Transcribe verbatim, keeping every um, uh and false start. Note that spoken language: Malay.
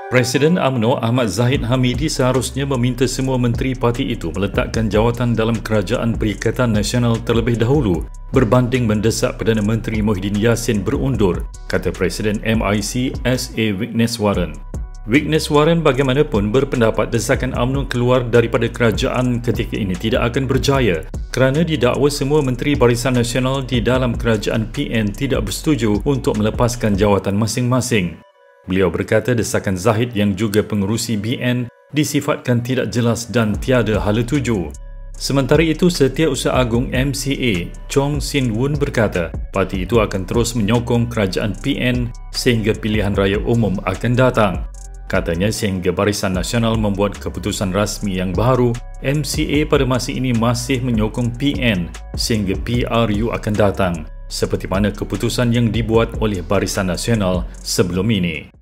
Presiden U M N O Ahmad Zahid Hamidi seharusnya meminta semua menteri parti itu meletakkan jawatan dalam Kerajaan Perikatan Nasional terlebih dahulu berbanding mendesak Perdana Menteri Muhyiddin Yassin berundur, kata Presiden M I C S A Wigneswaran. Wigneswaran bagaimanapun berpendapat desakan U M N O keluar daripada kerajaan ketika ini tidak akan berjaya kerana didakwa semua menteri Barisan Nasional di dalam kerajaan P N tidak bersetuju untuk melepaskan jawatan masing-masing. Beliau berkata desakan Zahid yang juga pengerusi B N disifatkan tidak jelas dan tiada hala tuju. Sementara itu, Setiausaha Agung M C A Chong Sin Woon berkata parti itu akan terus menyokong kerajaan P N sehingga pilihan raya umum akan datang. Katanya sehingga Barisan Nasional membuat keputusan rasmi yang baru, M C A pada masa ini masih menyokong P N sehingga P R U akan datang, seperti mana keputusan yang dibuat oleh Barisan Nasional sebelum ini.